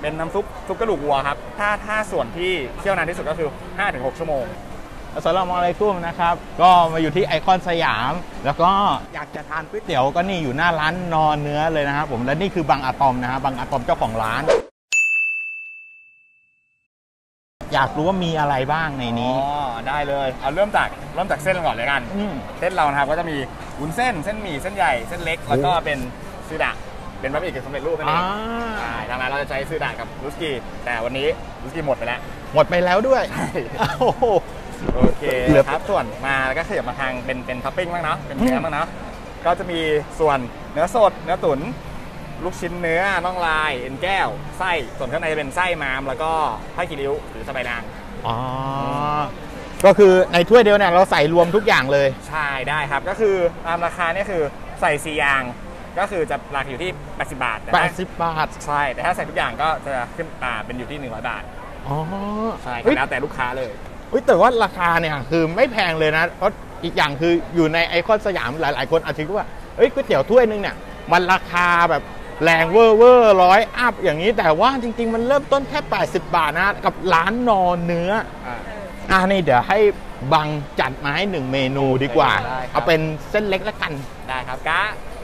เป็นน้ำซุปกระดูกวัวครับถ้าส่วนที่เคี่ยวนานที่สุดก็คือ 5-6 ชั่วโมงอัสสลามุอะลัยกุมนะครับก็มาอยู่ที่ไอคอนสยามแล้วก็อยากจะทานก๋วยเตี๋ยวก็นี่อยู่หน้าร้านนอเนื้อเลยนะครับผมและนี่คือบังอะตอมนะฮะบังอะตอมเจ้าของร้านอยากรู้ว่ามีอะไรบ้างในนี้ได้เลยเอาเริ่มจากเส้นก่อนเลยกันเส้นเรานะครับก็จะมีวุ้นเส้นหมี่เส้นใหญ่เส้นเล็กแล้วก็เป็นซูดะเป็นบะหมี่กึ่งสำเร็จรูปนั่นเองทางร้านเราจะใช้ซูดะกับรุสกี้แต่วันนี้รุสกี้หมดไปแล้วด้วยโอเคครับส่วนมาแล้วก็ขยับมาทางเป็นท็อปปิ้งบ้างเนาะเป็นเนื้อบ้างเนาะก็จะมีส่วนเนื้อสดเนื้อตุ๋นลูกชิ้นเนื้อน่องลายเอ็นแก้วไส้ส่วนข้างในจะเป็นไส้ม้ามแล้วก็ผ้าคีริ้วหรือสะใบนางก็คือในถ้วยเดียวเนี่ยเราใส่รวมทุกอย่างเลยใช่ได้ครับก็คือตามราคาเนี่ยคือใส่4อย่างก็คือจะราคาอยู่ที่80 บาท 80 บาทใช่แต่ถ้าใส่ทุกอย่างก็จะขึ้นเป็นอยู่ที่100 บาทใช่แล้วแต่ลูกค้าเลยแต่ว่าราคาเนี่ยคือไม่แพงเลยนะเพราะอีกอย่างคืออยู่ในไอคอนสยามหลายๆคนอาจจะคิดว่าก๋วยเตี๋ยวถ้วยนึงเนี่ยมันราคาแบบแรงเวอร์100 อัพอย่างนี้แต่ว่าจริงๆมันเริ่มต้นแค่80 บาทนะกับร้านนอเนื้อนี่เดี๋ยวให้บังจัดมาให้1เมนูดีกว่าเอาเป็นเส้นเล็กแล้วกันได้ครับกะ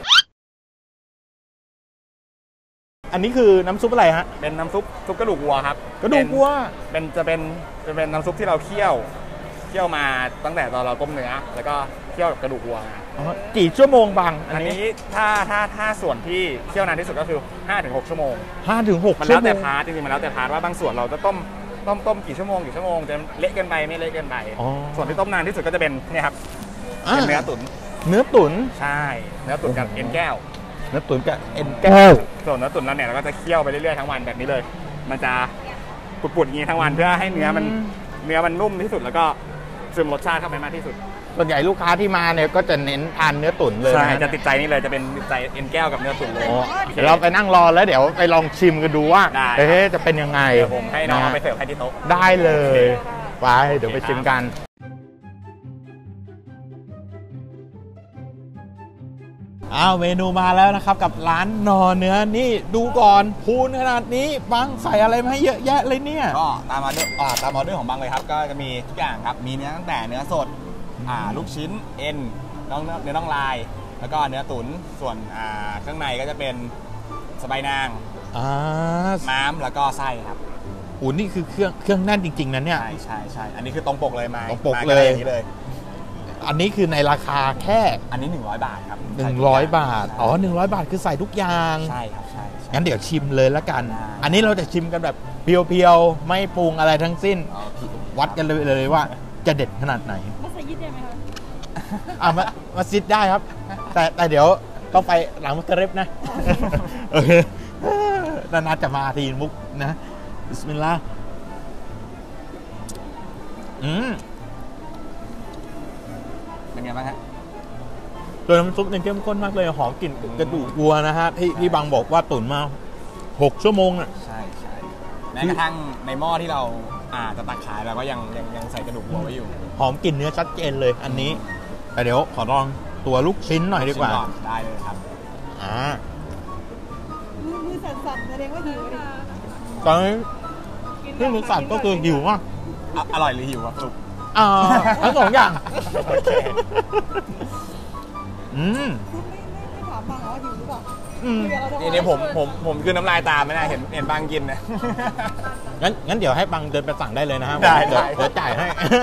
อันนี้คือน้ำซุปอะไรฮะเป็นน้ำซุปกระดูกวัวครับกระดูกวัวจะเป็นน้ำซุปที่เราเคี่ยวมาตั้งแต่ตอนเราต้มเนื้อแล้วก็เคี่ยวกระดูกวัวกี่ชั่วโมงบางอันนี้ถ้าส่วนที่เคี่ยวนานที่สุดก็คือ 5-6 ชั่วโมง 5-6 มันแล้วแต่พาร์ทจริงๆมันแล้วแต่พาร์ทว่าบางส่วนเราจะต้มกี่ชั่วโมงจะเละเกินไปไม่เละเกินไปส่วนที่ต้มนานที่สุดก็จะเป็นเนี่ยครับเป็นเนื้อตุ๋นใช่เนื้อตุ๋นกับเอ็นแก้วเนื้อตุ๋นกับเอ็นแก้วส่วนเนื้อตุ๋นเราเนี่ยเราก็จะเคี่ยวไปเรื่อยๆทั้งวันแบบนี้เลยมันจะปุดๆอย่างนี้ทั้งวันเพื่อให้เนื้อมันนุ่มที่สุดแล้วก็ซึมรสชาติเข้าไปมากที่สุดส่วนใหญ่ลูกค้าที่มาเนี่ยก็จะเน้นทานเนื้อตุ๋นเลยใช่จะติดใจนี่เลยจะเป็นติดใจเอ็นแก้วกับเนื้อตุ๋นเลยเดี๋ยวเราไปนั่งรอแล้วเดี๋ยวไปลองชิมกันดูว่าจะเป็นยังไงเดี๋ยวผมให้น้องไปเสิร์ฟให้ที่โต๊ะได้เลยไปเดี๋ยวไปชิมกันเมนูมาแล้วนะครับกับร้านนอเนื้อนี่ดูก่อนพูนขนาดนี้บังใส่อะไรมาให้เยอะแยะเลยเนี่ยก็ตามออเดอร์ของบังเลยครับก็จะมีทุกอย่างครับมีเนื้อตั้งแต่เนื้อสดลูกชิ้นเอ็นเนื้อน่องลายแล้วก็เนื้อตุ๋นส่วนเครื่องในก็จะเป็นสะใบนางม้ามแล้วก็ไส้ครับนี่คือเครื่องแน่นจริงๆนะเนี่ยใช่อันนี้คือตรงปกเลยมาตรงปกเลยอันนี้คือในราคาแค่อันนี้100 บาทครับ 100 บาท100 บาทคือใส่ทุกอย่างใช่ครับใช่งั้นเดี๋ยวชิมเลยละกันอันนี้เราจะชิมกันแบบเพียวๆไม่ปรุงอะไรทั้งสิ้นวัดกันเลยว่าจะเด็ดขนาดไหนมัสยิดได้ไหมครับมัสยิดได้ครับแต่เดี๋ยวต้องไปหลังมุตะริบนะนานๆจะมาทีมุกนะบิสมิลลาห์เป็นไงบ้างฮะตัวน้ำซุปเนี่ยเข้มข้นมากเลยหอมกลิ่นกระดูกวัวนะฮะที่บางบอกว่าตุ๋นมา6 ชั่วโมงอ่ะใช่แม้กระทั่งในหม้อที่เราจะตักขายเราก็ยังใส่กระดูกวัวไว้อยู่หอมกลิ่นเนื้อชัดเจนเลยอันนี้แต่เดี๋ยวขอลองตัวลูกชิ้นหน่อยดีกว่าได้เลยครับมือสั่นๆแสดงว่าหิวเลยตอนนี้ที่มือสั่นก็คือหิวมากอร่อยหรือหิวครับลูกทั้ง2 อย่างไม่ถามบางว่าหิวหรือเปล่านี่ผมคือน้ำลายตามไม่ได้เห็นบางกินนะงั้นเดี๋ยวให้บังเดินไปสั่งได้เลยนะฮะเดี๋ยวจ่ายให้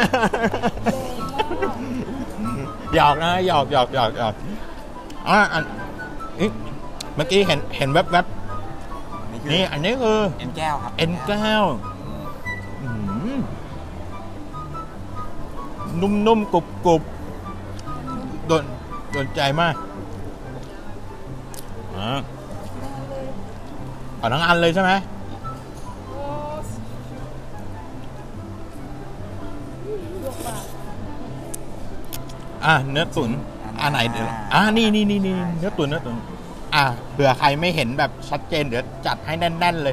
หยอกนะหยอกเมื่อกี้เห็นแวบๆนี่อันนี้คือเอ็นแก้วครับเอ็นแก้วนุ่มๆกรุบๆโดนใจมากเอาทั้งอันเลยใช่ไหมเนื้อตุ๋นไหนเดี๋ยวนี่เนื้อตุ๋นเผื่อใครไม่เห็นแบบชัดเจนเดี๋ยวจัดให้แน่นๆเลย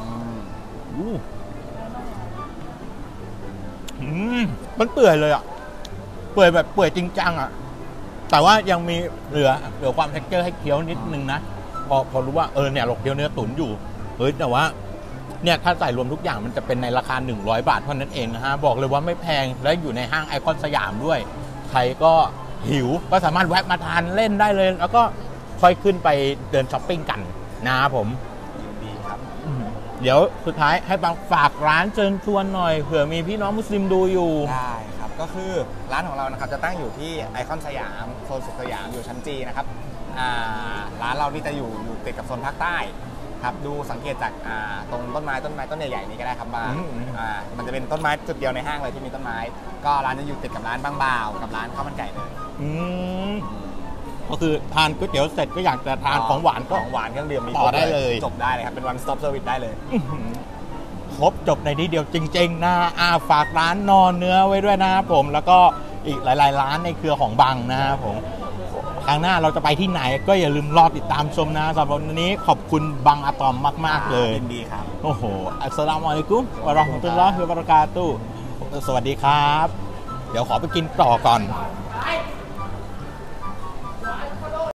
มันเปื่อยเลยเปื่อยแบบเปื่อยจริงจังแต่ว่ายังมีเหลือความเท็กเจอร์ให้เคี้ยวนิดนึงนะพอรู้ว่าเนี่ยเราเคี้ยวเนื้อตุ๋นอยู่แต่ว่าเนี่ยถ้าใส่รวมทุกอย่างมันจะเป็นในราคา100 บาทเท่านั้นเองนะฮะบอกเลยว่าไม่แพงและอยู่ในห้างไอคอนสยามด้วยใครก็หิวก็สามารถแวะมาทานเล่นได้เลย แล้วก็ค่อยขึ้นไปเดินช้อปปิ้งกันนะครับผมดีครับเดี๋ยวสุดท้ายให้บางฝากร้านเชิญชวนหน่อยเผื่อมีพี่น้องมุสลิมดูอยู่ได้ครับก็คือร้านของเรานะครับจะตั้งอยู่ที่ไอคอนสยามโซนสุขสยามอยู่ชั้นจีนะครับร้านเรานี่จะอยู่ติดกับโซนภาคใต้ครับดูสังเกตจากตรงต้นไม้ต้นใหญ่ๆนี้ก็ได้ครับมันจะเป็นต้นไม้จุดเดียวในห้างเลยที่มีต้นไม้ก็ร้านจะอยู่ติดกับร้านบางบ่าวกับร้านข้าวมันไก่เลยก็คือทานก๋วยเตี๋ยวเสร็จก็อยากจะทานของหวานก็ของหวานเครื่องดื่มมีต่อได้เลยจบได้เลยครับเป็น one stop service ได้เลยครบจบในที่เดียวจริงๆนะฝากร้านนอนเนื้อไว้ด้วยนะครับผมแล้วก็อีกหลายๆร้านในเครือของบังนะครับผมครั้งหน้าเราจะไปที่ไหนก็อย่าลืมรอติดตามชมนะสำหรับวันนี้ขอบคุณบังอะตอมมากๆเลยยินดีครับโอ้โหอัสสลามุอะลัยกุมวะเราะห์มะตุลลอฮิวะบะเราะกาตุฮ์สวัสดีครับเดี๋ยวขอไปกินต่อก่อน